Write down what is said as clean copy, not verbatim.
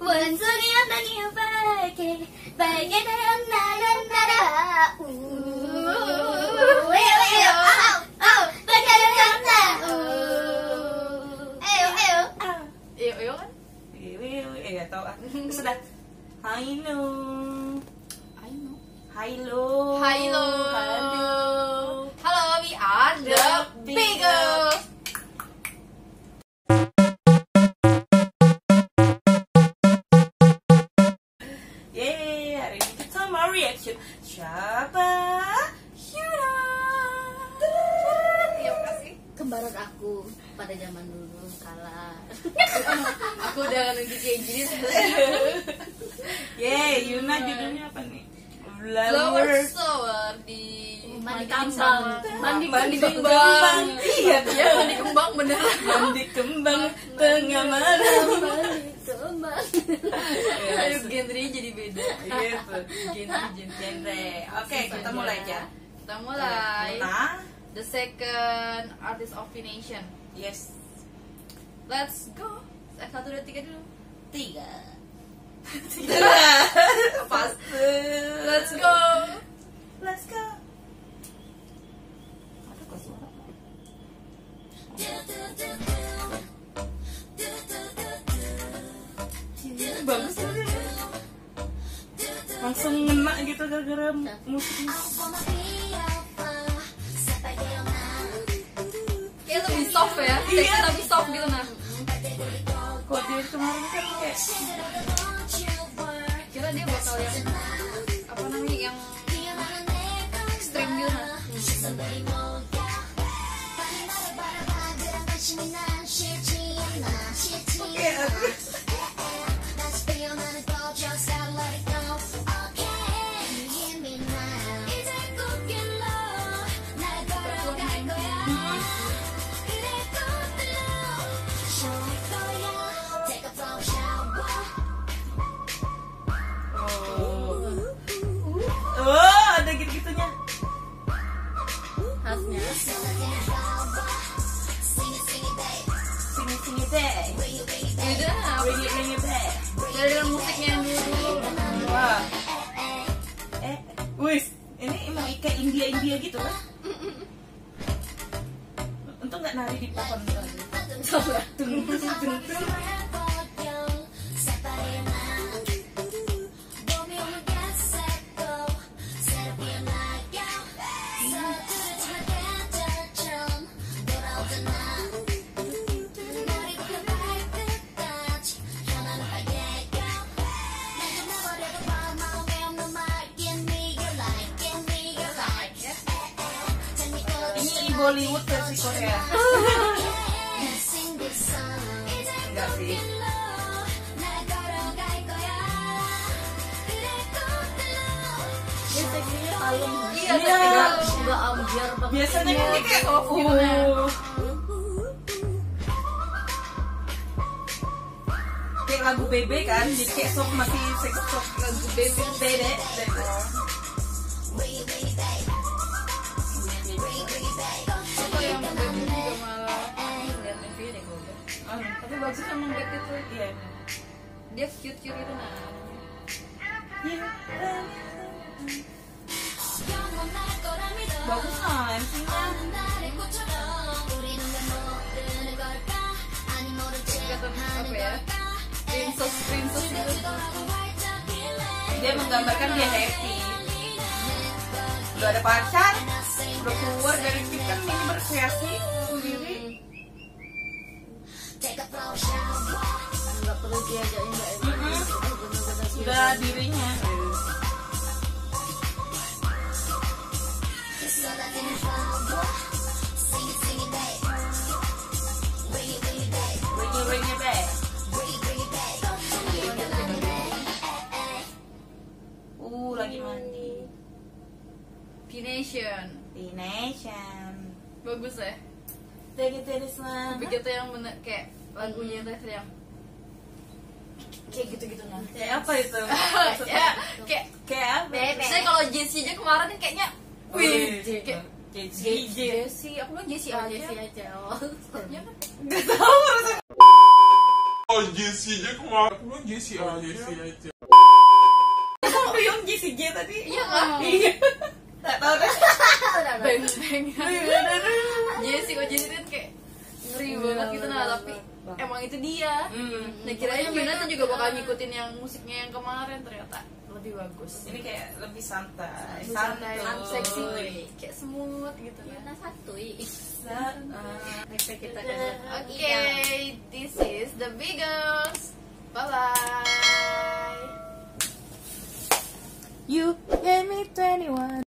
원숭이 엉덩이와 빨개 빨개 되었 나는 날아 왜요 빨개 되었 나 에요 kan nggak tahu ah. Sudah. Halo. Hello, we are the Beagles. Yeay, hari ini kita mau reaction siapa? Hyuna. Terima kasih. Kembaran aku pada zaman dulu kala. Aku udah nunggu kayak gini. Yeay, Hyuna judulnya apa nih? Flower shower di mandi kembang. Mandi kembang. Iya, mandi kembang beneran. Mandi kembang tengah malam. Ayo genrenya jadi beda. Gitu. Genre. Oke, kita mulai aja. Kita mulai. Nah, The second artist of Nation. yes. Let's go. 1, 2, 3 dulu. 3. Pas. Let's go. Let's go. Ada kok suara. Bagus ya. Langsung ngena gitu gara-gara musiknya. Kayak lebih soft ya. Teksnya tapi soft gitu nah. Kok dia kemarin kan kayak Kira dia bakal yang apa namanya yang extreme gitu nah. oke, aku oh, ada gitu-gitunya. Khasnya. Sini deh. Beda nah. Bring it back. Dari dengan musiknya yang dulu. Wah. Wis, ini emang kayak India gitu kan? Untung nggak nari di pohon. Coba. Tung. Ini Bollywood versi Korea. Enggak sih. Dia teksnya kalem. Iya, Enggak ambiar banget. biasanya ini kayak soft gitu nah. Kayak lagu Bebe kan, jadi kayak soft masih sex soft lagu Bebe. Atau yang baby juga malah lihat MV deh kalau enggak. Tapi bagus emang Beb itu. Iya. Dia cute gitu nah. Bagus lah MC-nya. Kelihatan apa ya? Princess gitu. Dia menggambarkan dia happy. Udah ada pacar, udah keluar dari kita, ini berkreasi sendiri. Enggak perlu diajakin enggak. Sudah dirinya. Bring it back. Lagi mandi. P-Nation. Bagus ya. Begitu yang bener kayak lagunya teh yang kayak gitu-gitu nah. Kayak apa itu? Ya, Kayak apa? saya kalau Jessie aja kemarin kan kayaknya wih, kayak Jessie. Aku bilang Jessie aja. Gak tahu. Oh Jessie aja kemarin. Aku bilang Jessie, oh Jessie aja. Kamu yang JCJ tadi? Iya kan? Iya. Nggak tahu deh. Beng-beng. Jesse kok Jesse kan kayak ngeri banget gitu nah, tapi emang itu dia. Nah kiranya Mina tuh juga bakal ngikutin yang musiknya yang kemarin, ternyata lebih bagus. Ini kayak lebih santai, Lebih santai, santuy. seksi, kayak smooth gitu kan. Nah, satu Next kita ke Oke, this is the big girls. Bye bye. You gave me 21.